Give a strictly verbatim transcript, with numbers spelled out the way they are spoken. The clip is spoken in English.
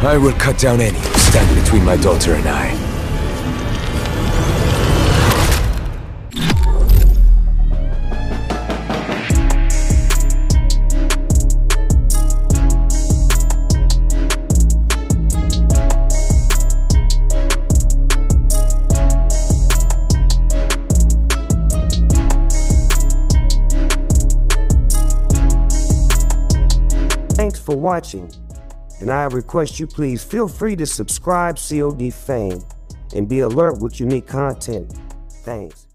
I will cut down any who stand between my daughter and I. Thanks for watching, and I request you please feel free to subscribe C O D Fame and be alert with unique content. Thanks.